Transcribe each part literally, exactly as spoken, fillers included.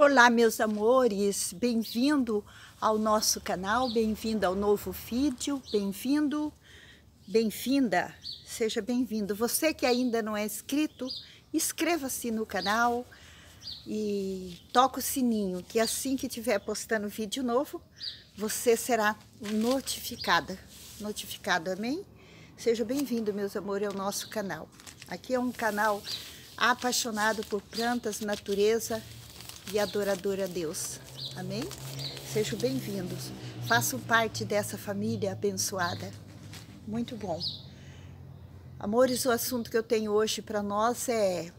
Olá, meus amores, bem-vindo ao nosso canal, bem-vindo ao novo vídeo, bem-vindo, bem-vinda, seja bem-vindo. Você que ainda não é inscrito, inscreva-se no canal e toca o sininho, que assim que tiver postando vídeo novo, você será notificada, notificado, amém? Seja bem-vindo, meus amores, ao nosso canal. Aqui é um canal apaixonado por plantas, natureza e adorador a Deus, amém? Sejam bem-vindos, façam parte dessa família abençoada, muito bom. Amores, o assunto que eu tenho hoje para nós é,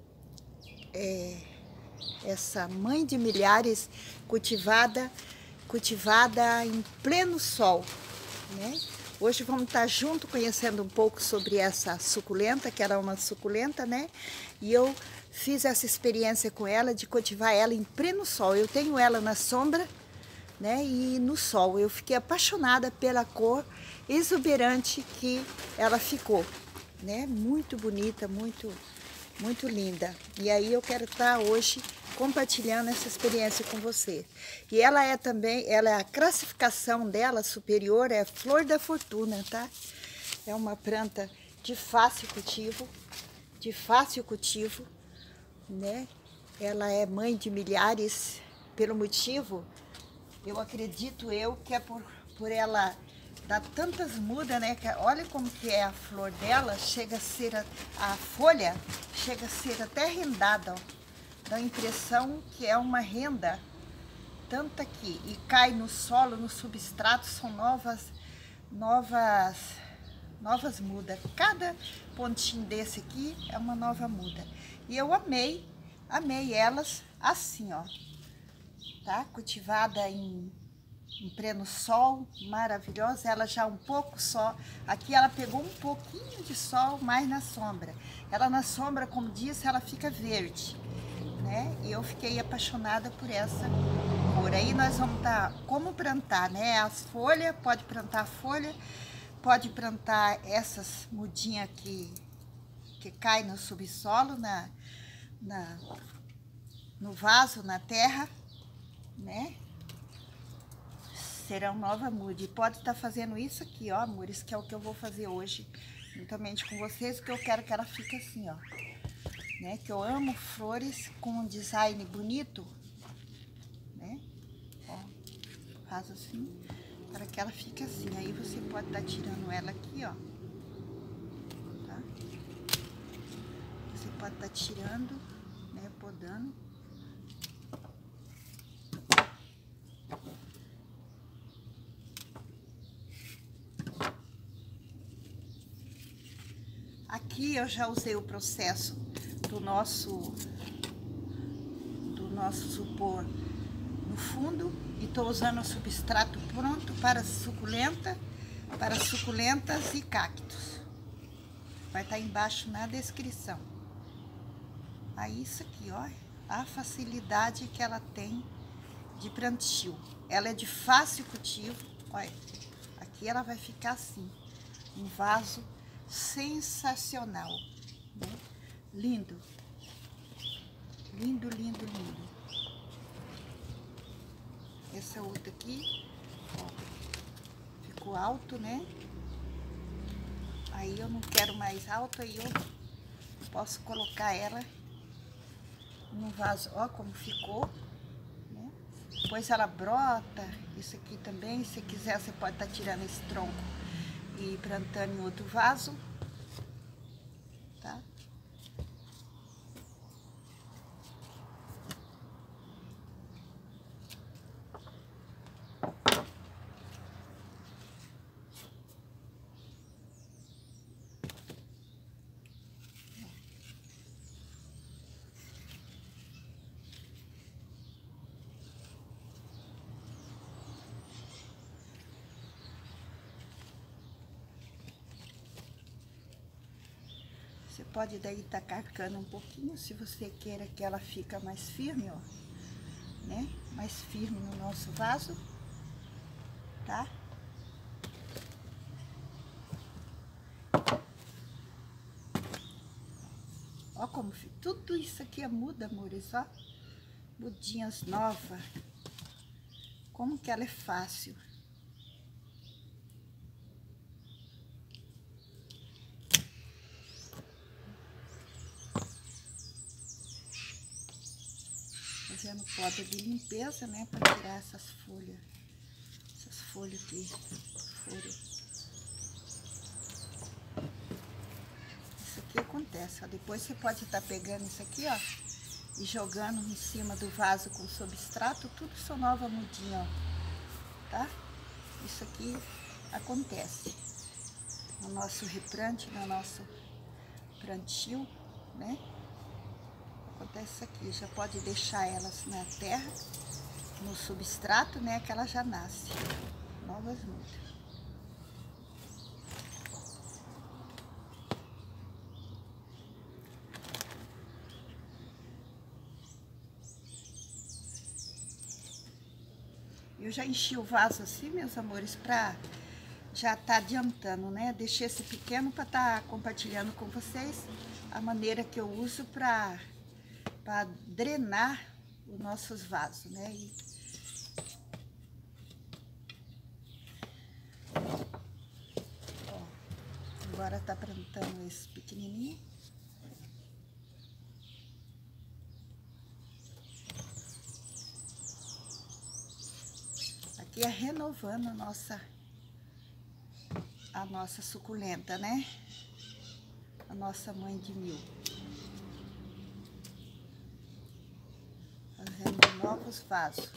é essa mãe de milhares cultivada, cultivada em pleno sol, né? Hoje vamos estar junto conhecendo um pouco sobre essa suculenta, que era uma suculenta, né? E eu fiz essa experiência com ela de cultivar ela em pleno sol. Eu tenho ela na sombra, né? E no sol. Eu fiquei apaixonada pela cor exuberante que ela ficou, né? Muito bonita, muito, muito linda. E aí eu quero estar hoje compartilhando essa experiência com você. E ela é também, ela é a classificação dela superior é Flor da Fortuna, tá? É uma planta de fácil cultivo, de fácil cultivo, né? Ela é mãe de milhares pelo motivo, eu acredito eu que é por, por ela dar tantas mudas, né? Que, olha como que é a flor dela, chega a ser a, a folha, chega a ser até rendada, ó. Dá a impressão que é uma renda, tanto aqui, e cai no solo, no substrato, são novas, novas, novas mudas. Cada pontinho desse aqui é uma nova muda. E eu amei, amei elas assim, ó, tá? Cultivada em, em pleno sol, maravilhosa. Ela já um pouco só, aqui ela pegou um pouquinho de sol, mais na sombra. Ela na sombra, como disse, ela fica verde, né? E eu fiquei apaixonada por essa cor. Aí nós vamos estar, tá, como plantar, né? As folhas, pode plantar a folha, pode plantar essas mudinhas que, que cai no subsolo, na, na, no vaso, na terra, né? Serão nova muda. E pode estar tá fazendo isso aqui, ó, amores, que é o que eu vou fazer hoje, juntamente com vocês, que eu quero que ela fique assim, ó. Né, que eu amo flores com um design bonito, né? Ó, faz assim, para que ela fique assim. Aí você pode estar tá tirando ela aqui, ó, tá? Você pode estar tá tirando, né, podando. Aqui eu já usei o processo do nosso do nosso supor no fundo e tô usando o substrato pronto para suculenta, para suculentas e cactos. Vai estar embaixo na descrição. Aí isso aqui, ó, a facilidade que ela tem de plantio. Ela é de fácil cultivo, olha. Aqui ela vai ficar assim, um vaso sensacional, né? Lindo, lindo, lindo, lindo. Essa outra aqui, ó, ficou alto, né? Aí eu não quero mais alto, aí eu posso colocar ela no vaso, ó como ficou, né? Depois ela brota, isso aqui também, se quiser você pode estar tirando esse tronco e plantando em outro vaso, tá? Você pode daí estar tá carcando um pouquinho, se você queira que ela fica mais firme, ó, né? Mais firme no nosso vaso, tá? Ó como fica. Tudo isso aqui é muda, amores, ó. mudinhas novas. Como que ela é fácil. Fazendo poda de limpeza, né, para tirar essas folhas, essas folhas que foram. Isso aqui acontece, ó. Depois você pode estar pegando isso aqui, ó, e jogando em cima do vaso com substrato, tudo sua nova mudinha, ó, tá? Isso aqui acontece no nosso replante, no nosso plantio, né? Acontece isso aqui, já pode deixar elas na terra, no substrato, né, que ela já nasce novas mudas. Eu já enchi o vaso assim, meus amores, pra já tá adiantando, né? Deixei esse pequeno para estar tá compartilhando com vocês a maneira que eu uso para para drenar os nossos vasos, né? E ó, agora tá plantando esse pequenininho. Aqui é renovando a nossa a nossa suculenta, né? A nossa mãe de mil. Fazendo novos vasos.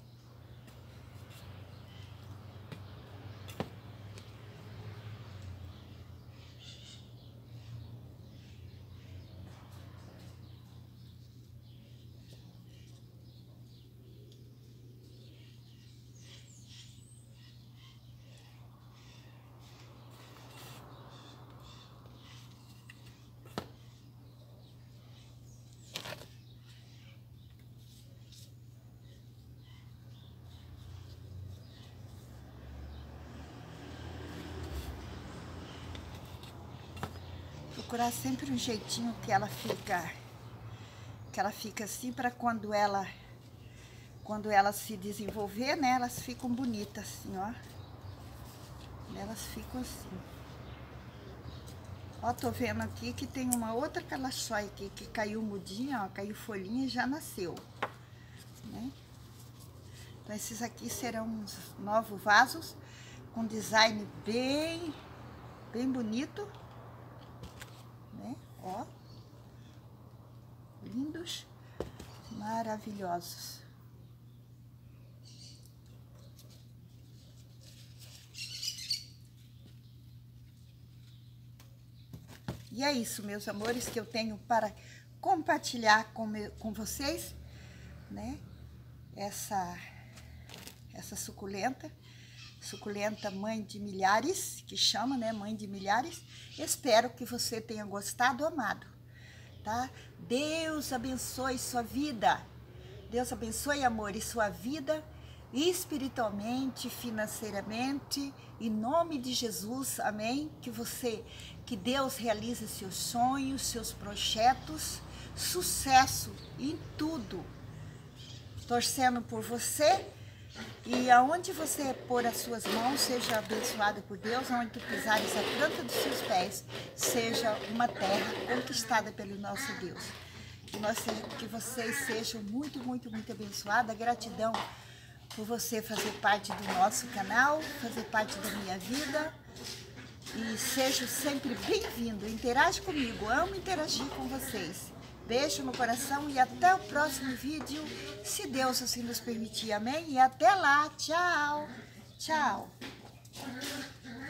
Procurar sempre um jeitinho que ela fica, que ela fica assim, para quando ela, quando ela se desenvolver, né, elas ficam bonitas assim, ó. Elas ficam assim. Ó, tô vendo aqui que tem uma outra calaxóia aqui que caiu mudinha, ó, caiu folhinha e já nasceu, né? Então esses aqui serão uns novos vasos com design bem, bem bonito. Né? Ó, lindos, maravilhosos. E é isso, meus amores, que eu tenho para compartilhar com, meu, com vocês, né? Essa, essa suculenta, suculenta mãe de milhares, que chama, né? Mãe de milhares. Espero que você tenha gostado, amado, tá? Deus abençoe sua vida. Deus abençoe, amor, e sua vida espiritualmente, financeiramente, em nome de Jesus, amém? Que você, que Deus realize seus sonhos, seus projetos, sucesso em tudo. Torcendo por você. E aonde você pôr as suas mãos, seja abençoado por Deus, aonde tu pisares a planta dos seus pés, seja uma terra conquistada pelo nosso Deus. Que, nós, que vocês sejam muito, muito, muito abençoados. Gratidão por você fazer parte do nosso canal, fazer parte da minha vida. E seja sempre bem-vindo. Interage comigo, amo interagir com vocês. Beijo no coração e até o próximo vídeo, se Deus assim nos permitir, amém? E até lá, tchau, tchau.